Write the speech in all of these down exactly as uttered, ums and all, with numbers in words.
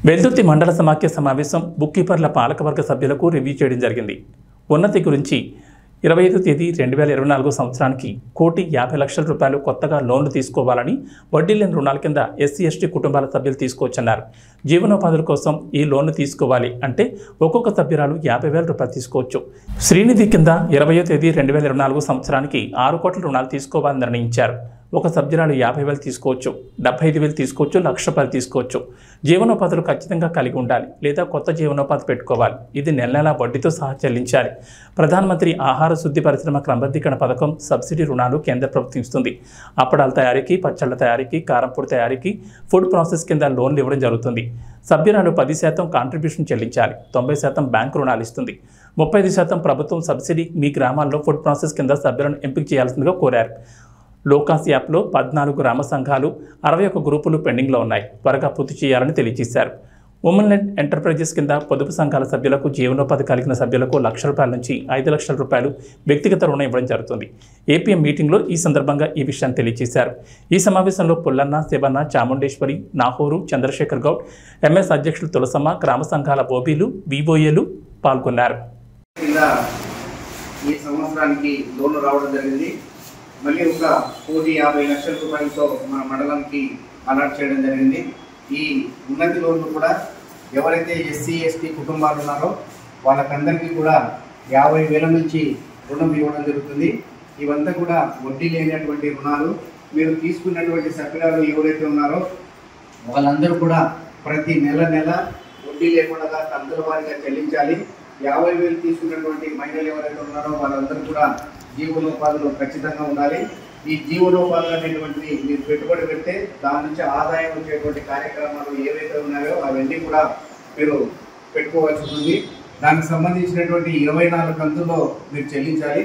వెల్దుర్తి మండల సమాఖ్య సమావేశం బుక్ కీపర్ల పాలకవర్గ సభ్యులకు రివ్యూ చేయడం జరిగింది. ఉన్నతి గురించి ఇరవై ఐదు తేదీ రెండు వేల ఇరవై నాలుగు సంవత్సరానికి కోటి యాభై లక్షల రూపాయలు కొత్తగా లోన్లు తీసుకోవాలని, వడ్డీ లేని రుణాల కింద ఎస్సీ ఎస్టీ కుటుంబాల సభ్యులు తీసుకోవచ్చన్నారు. జీవనోపాధుల కోసం ఈ లోన్లు తీసుకోవాలి అంటే ఒక్కొక్క సభ్యురాలు యాభై వేల రూపాయలు తీసుకోవచ్చు. శ్రీనిధి కింద ఇరవయో తేదీ రెండు వేల ఇరవై నాలుగు సంవత్సరానికి ఆరు కోట్ల రుణాలు తీసుకోవాలని నిర్ణయించారు. ఒక సభ్యురాలు యాభై వేలు తీసుకోవచ్చు, డెబ్బై ఐదు వేలు తీసుకోవచ్చు, లక్ష రూపాయలు తీసుకోవచ్చు. జీవనోపాధులు ఖచ్చితంగా కలిగి ఉండాలి లేదా కొత్త జీవనోపాధి పెట్టుకోవాలి. ఇది నెల నెలా వడ్డీతో సహా చెల్లించాలి. ప్రధానమంత్రి ఆహార శుద్ధి పరిశ్రమ క్రమబద్ధీకరణ పథకం సబ్సిడీ రుణాలు కేంద్ర ప్రభుత్వం ఇస్తుంది. అప్పడాల తయారీకి, పచ్చళ్ల తయారీకి, కారంపొడి తయారీకి ఫుడ్ ప్రాసెస్ కింద లోన్లు ఇవ్వడం జరుగుతుంది. సభ్యురాలు పది శాతం కాంట్రిబ్యూషన్ చెల్లించాలి. తొంభై శాతం బ్యాంకు రుణాలు ఇస్తుంది. ముప్పై ఐదు శాతం ప్రభుత్వం సబ్సిడీ మీ గ్రామాల్లో ఫుడ్ ప్రాసెస్ కింద సభ్యులను ఎంపిక చేయాల్సిందిగా కోరారు. లోకాస్ యాప్లో పద్నాలుగు గ్రామ సంఘాలు, అరవై ఒక్క గ్రూపులు పెండింగ్లో ఉన్నాయి. త్వరగా పూర్తి చేయాలని తెలియజేశారు. ఉమెన్ లెడ్ ఎంటర్ప్రైజెస్ కింద పొదుపు సంఘాల సభ్యులకు, జీవనోపాధి కలిగిన సభ్యులకు లక్ష రూపాయల నుంచి ఐదు లక్షల రూపాయలు వ్యక్తిగత రుణం ఇవ్వడం జరుగుతుంది. ఏపీఎం మీటింగ్లో ఈ సందర్భంగా ఈ విషయాన్ని తెలియజేశారు. ఈ సమావేశంలో పుల్లన్న, శివన్న, చాముండేశ్వరి, నాహూరు, చంద్రశేఖర్ గౌడ్, ఎంఎస్ అధ్యక్షులు తులసమ్మ, గ్రామ సంఘాల ఓబీలు, వివోఏలు పాల్గొన్నారు. ఈ సంవత్సరానికి లోన్లు రావడం జరిగింది. మళ్ళీ ఒక కోటి యాభై లక్షల రూపాయలతో మన మండలానికి అలాట్ చేయడం జరిగింది. ఈ ఉన్నతి లోన్లు కూడా ఎవరైతే ఎస్సీ ఎస్టీ కుటుంబాలు ఉన్నారో వాళ్ళకందరికీ కూడా యాభై వేల నుంచి రుణం ఇవ్వడం జరుగుతుంది. ఇవంతా కూడా వడ్డీ లేనటువంటి రుణాలు. మీరు తీసుకున్నటువంటి సభ్యురాలు ఎవరైతే ఉన్నారో వాళ్ళందరూ కూడా ప్రతి నెల నెల వడ్డీ లేకుండా కంతుల వారీగా చెల్లించాలి. యాభై వేలు తీసుకున్నటువంటి మహిళలు ఎవరైతే ఉన్నారో వాళ్ళందరూ కూడా జీవనోపాధులు ఖచ్చితంగా ఉండాలి. ఈ జీవనోపాధులు అనేటువంటివి మీరు పెట్టుబడి పెడితే దాని నుంచి ఆదాయం వచ్చేటువంటి కార్యక్రమాలు ఏవైతే ఉన్నాయో అవన్నీ కూడా మీరు పెట్టుకోవాల్సి ఉంటుంది. దానికి సంబంధించినటువంటి ఇరవై నాలుగు కంతుల్లో మీరు చెల్లించాలి.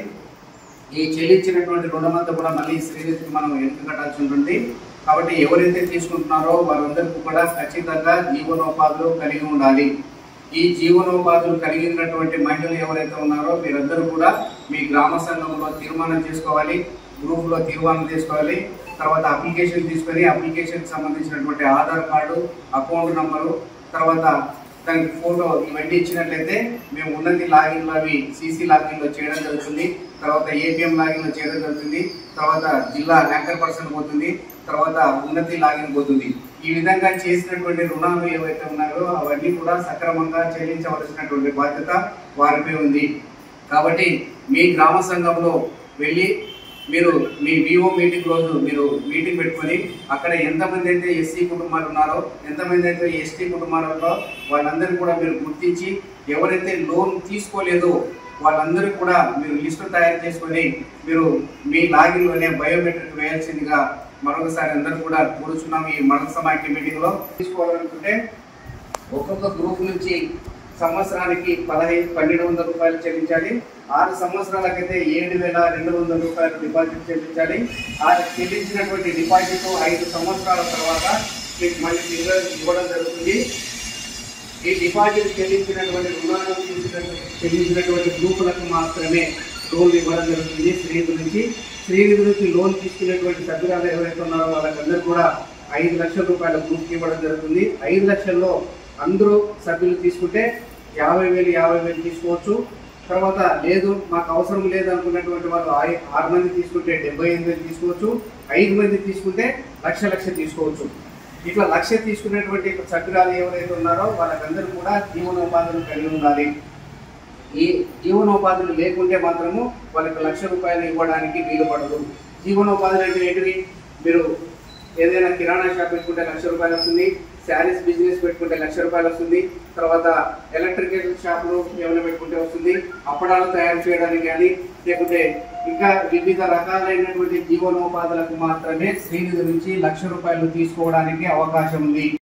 ఈ చెల్లించినటువంటి రుణమంతా కూడా మళ్ళీ శ్రీనిధికి మనం వెనుక కట్టాల్సి ఉంటుంది. కాబట్టి ఎవరైతే తీసుకుంటున్నారో వారందరికీ కూడా ఖచ్చితంగా జీవనోపాధులు కలిగి ఉండాలి. ఈ జీవనోపాధులు కలిగినటువంటి మహిళలు ఎవరైతే ఉన్నారో మీరందరూ కూడా మీ గ్రామ సంఘంలో తీర్మానం చేసుకోవాలి, గ్రూప్లో తీర్మానం చేసుకోవాలి. తర్వాత అప్లికేషన్ తీసుకొని అప్లికేషన్కి సంబంధించినటువంటి ఆధార్ కార్డు, అకౌంట్ నంబరు, తర్వాత దానికి ఫోటో ఇవన్నీ ఇచ్చినట్లయితే మేము ఉన్నతి లాగిన్లో అవి సీసీ లాగిన్లో చేయడం జరుగుతుంది. తర్వాత ఏపీఎం లాగిన్లో చేయడం జరుగుతుంది. తర్వాత జిల్లా యాంకర్ పర్సన్ పోతుంది. తర్వాత ఉన్నతి లాగిన్ పోతుంది. ఈ విధంగా చేసినటువంటి రుణాలు ఏవైతే ఉన్నాయో అవన్నీ కూడా సక్రమంగా చెల్లించవలసినటువంటి బాధ్యత వారిపై ఉంది. కాబట్టి మీ గ్రామ సంఘంలో వెళ్ళి మీరు మీ వివో మీటింగ్ రోజు మీరు మీటింగ్ పెట్టుకొని అక్కడ ఎంతమంది అయితే ఎస్సీ కుటుంబాలు ఉన్నారో, ఎంతమంది అయితే ఎస్టీ కుటుంబాలు ఉన్నారో వాళ్ళందరూ కూడా మీరు గుర్తించి ఎవరైతే లోన్ తీసుకోలేదో వాళ్ళందరూ కూడా మీరు లిస్టు తయారు చేసుకొని మీరు మీ లాగిన్లోనే బయోమెట్రిక్ వేయాల్సిందిగా మరొకసారి అందరూ కూడా కూర్చున్నాం. ఈ మండల సమాఖ్య మీటింగ్లో తీసుకోవాలనుకుంటే ఒక్కొక్క గ్రూప్ నుంచి సంవత్సరానికి పదహైదు పన్నెండు వందల రూపాయలు చెల్లించాలి. ఆరు సంవత్సరాలకైతే ఏడు వేల రెండు వందల రూపాయలు డిపాజిట్ చెల్లించాలి. ఆ చెల్లించినటువంటి డిపాజిట్ ఐదు సంవత్సరాల తర్వాత మీకు మళ్ళీ తిరిగి ఇవ్వడం జరుగుతుంది. ఈ డిపాజిట్ చెల్లించినటువంటి రుణాలు చెల్లించినటువంటి గ్రూపులకు మాత్రమే లోన్లు ఇవ్వడం జరుగుతుంది. శ్రీనిధి నుంచి శ్రీనిధి నుంచి లోన్ తీసుకునేటువంటి సభ్యురాలు ఎవరైతే ఉన్నారో వాళ్ళకందరూ కూడా ఐదు లక్షల రూపాయల గ్రూప్కి ఇవ్వడం జరుగుతుంది. ఐదు లక్షల్లో అందరూ సభ్యులు తీసుకుంటే యాభై వేలు యాభై వేలు తీసుకోవచ్చు. తర్వాత లేదు మాకు అవసరం లేదు అనుకున్నటువంటి వాళ్ళు ఆరు మంది తీసుకుంటే డెబ్బై ఐదు వేలు తీసుకోవచ్చు. ఐదు మంది తీసుకుంటే లక్ష లక్ష తీసుకోవచ్చు. ఇట్లా లక్ష తీసుకునేటువంటి సభ్యురాలు ఎవరైతే ఉన్నారో వాళ్ళకందరూ కూడా జీవనోపాధులు కలిగి ఉండాలి. ఈ జీవనోపాధులు లేకుంటే మాత్రము వాళ్ళకి లక్ష రూపాయలు ఇవ్వడానికి వీలు పడదు. జీవనోపాధులు అంటే ఏంటివి? మీరు ఏదైనా కిరాణా షాప్ పెట్టుకుంటే లక్ష రూపాయలు వస్తుంది. శారీస్ బిజినెస్ పెట్టుకుంటే లక్ష రూపాయలు వస్తుంది. తర్వాత ఎలక్ట్రికల్ షాపులు ఏమైనా పెట్టుకుంటే వస్తుంది. అప్పడాలు తయారు చేయడానికి కానీ లేకుంటే ఇంకా వివిధ రకాలైనటువంటి జీవనోపాధులకు మాత్రమే శ్రీనిధి నుంచి లక్ష రూపాయలు తీసుకోవడానికి అవకాశం ఉంది.